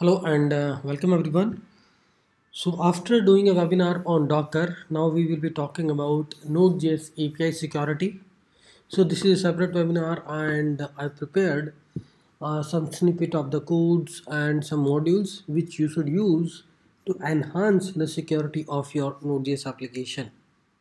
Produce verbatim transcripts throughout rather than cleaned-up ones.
Hello and uh, welcome everyone. So after doing a webinar on Docker, now we will be talking about Node.js A P I security. So this is a separate webinar and I prepared uh, some snippet of the codes and some modules which you should use to enhance the security of your Node.js application.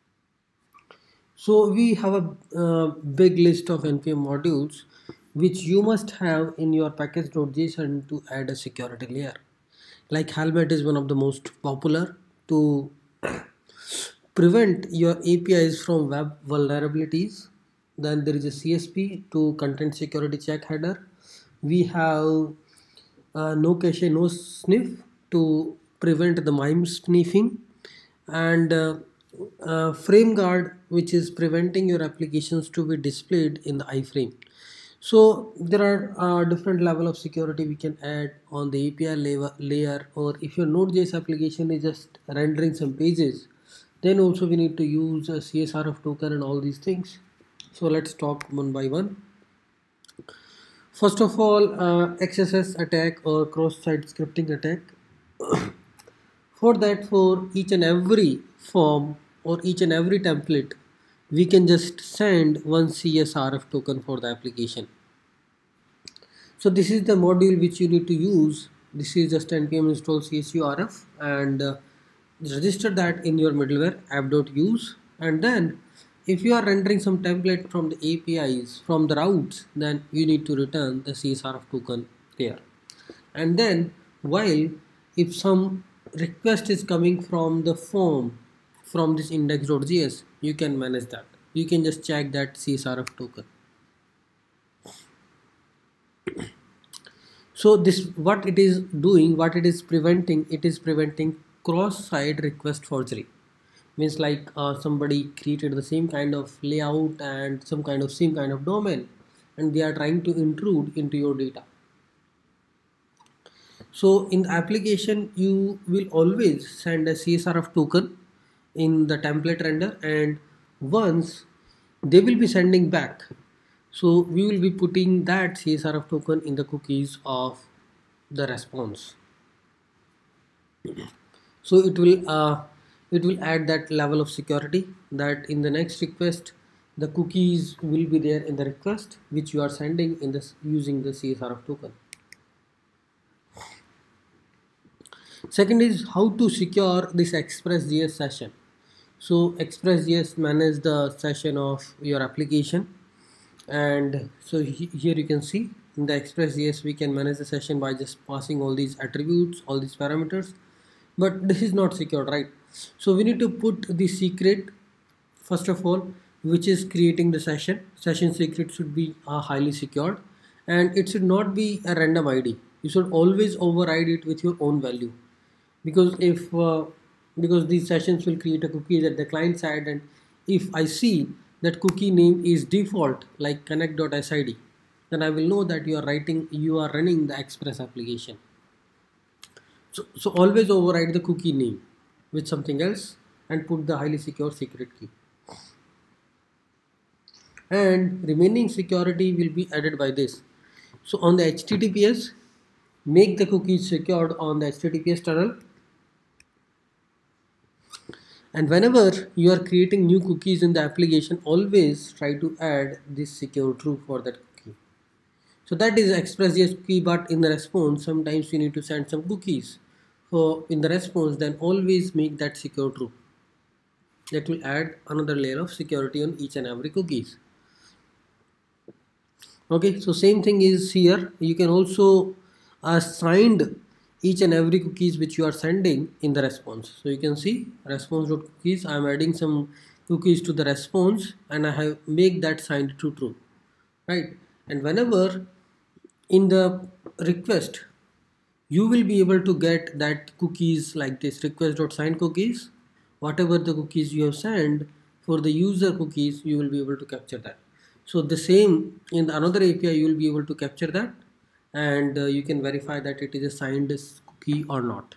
So we have a uh, big list of N P M modules which you must have in your package.json to add a security layer. Like Helmet is one of the most popular to prevent your A P Is from web vulnerabilities. Then there is a C S P to content security check header. We have uh, no cache, no sniff to prevent the MIME sniffing, and uh, uh, frame guard, which is preventing your applications to be displayed in the iframe. So there are uh, different level of security we can add on the A P I layer, layer or if your Node.js application is just rendering some pages, then also we need to use a C S R F token and all these things. So let's talk one by one. First of all, uh, X S S attack or cross-site scripting attack. For that, for each and every form or each and every template, we can just send one C S R F token for the application. So this is the module which you need to use. This is just npm install C S U R F and uh, register that in your middleware app.use, and then if you are rendering some template from the A P Is from the routes, then you need to return the C S R F token there. And then while if some request is coming from the form from this index.js, you can manage that. You can just check that C S R F token. So this what it is doing, what it is preventing, it is preventing cross-site request forgery. Means like uh, somebody created the same kind of layout and some kind of same kind of domain, and they are trying to intrude into your data. So in the application, you will always send a C S R F token in the template render, and once they will be sending back, so we will be putting that C S R F token in the cookies of the response. So it will uh, it will add that level of security that in the next request the cookies will be there in the request which you are sending in this using the C S R F token. Second is how to secure this Express.js session. So Express.js manages the session of your application, and so he, here you can see in the Express.js we can manage the session by just passing all these attributes, all these parameters, but this is not secured, right? So we need to put the secret first of all, which is creating the session. Session secret should be uh, highly secured, and it should not be a random I D. You should always override it with your own value, because if uh, because these sessions will create a cookie at the client side, and if I see that cookie name is default like connect.sid, then I will know that you are writing you are running the Express application. So, so always override the cookie name with something else and put the highly secure secret key, and remaining security will be added by this. So on the H T T P S, make the cookies secured on the H T T P S tunnel, and whenever you are creating new cookies in the application, always try to add this secure true for that cookie. So that is Express.js cookie, but in the response sometimes you need to send some cookies. So in the response, then always make that secure true. That will add another layer of security on each and every cookies. Okay, so same thing is here. You can also assign each and every cookies which you are sending in the response. So you can see response.cookies. I am adding some cookies to the response, and I have make that signed to true, right? And whenever in the request, you will be able to get that cookies like this request.sign cookies. Whatever the cookies you have sent for the user cookies, you will be able to capture that. So the same in another A P I, you will be able to capture that, and uh, you can verify that it is a signed cookie or not.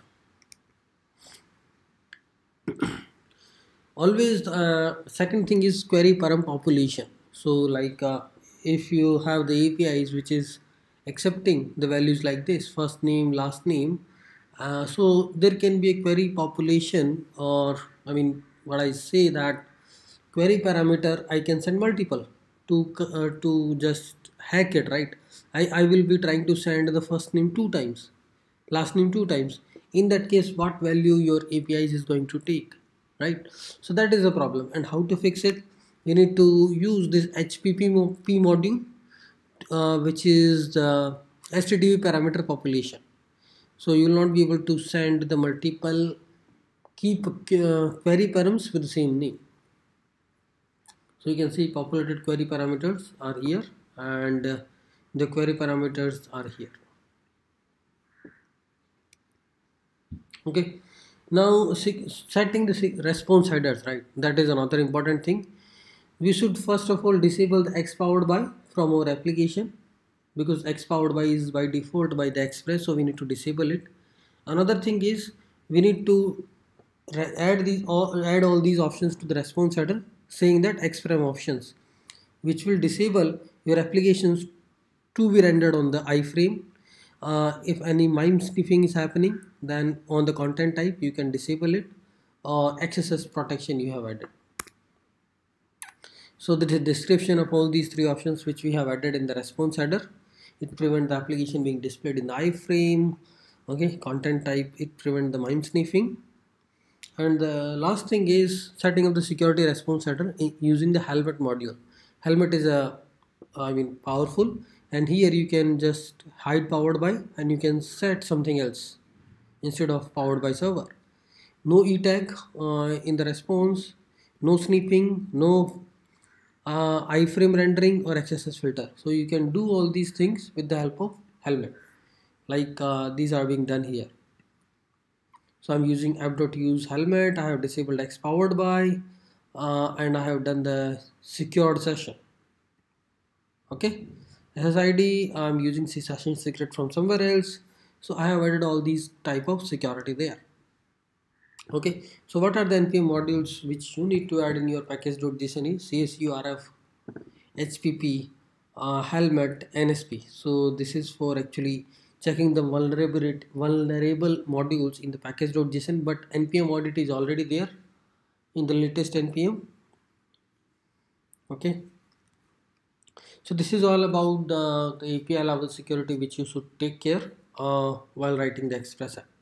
Always uh, second thing is query param population. So like uh, if you have the A P Is which is accepting the values like this, first name, last name. Uh, so there can be a query population, or I mean what I say that query parameter I can send multiple to uh, to just hack it, right? I, I will be trying to send the first name two times, last name two times. In that case, what value your A P Is is going to take, right? So that is a problem. And how to fix it? You need to use this H P P module, uh, which is the H T T P parameter population. So you will not be able to send the multiple key uh, query params with the same name. So you can see populated query parameters are here, and uh, the query parameters are here. Okay, now setting the response headers, right? That is another important thing. We should first of all disable the X powered by from our application, because X powered by is by default by the Express, so we need to disable it. Another thing is we need to add these add all these options to the response header, saying that Xframe options, which will disable your applications to be rendered on the iframe. Uh, if any MIME sniffing is happening, then on the content type you can disable it, or X S S protection you have added. So the description of all these three options which we have added in the response header. It prevents the application being displayed in the iframe. Okay, content type, it prevents the MIME sniffing. And the last thing is setting up the security response header using the Helmet module. Helmet is a, I mean, powerful, and here you can just hide powered by, and you can set something else instead of powered by server. No E tag uh, in the response, no sniffing, no uh, iframe rendering or X S S filter. So you can do all these things with the help of Helmet, like uh, these are being done here. So I'm using app.use helmet. I have disabled X powered by, uh, and I have done the secured session. Okay, S S I D, I'm using C session secret from somewhere else. So I have added all these type of security there. Okay, so what are the N P M modules which you need to add in your package.json is C S U, R F, H P P, uh, helmet, N S P. So this is for actually checking the vulnerability vulnerable modules in the package.json, but N P M audit is already there in the latest N P M. Okay, so this is all about the, the A P I level security which you should take care uh, while writing the Express app.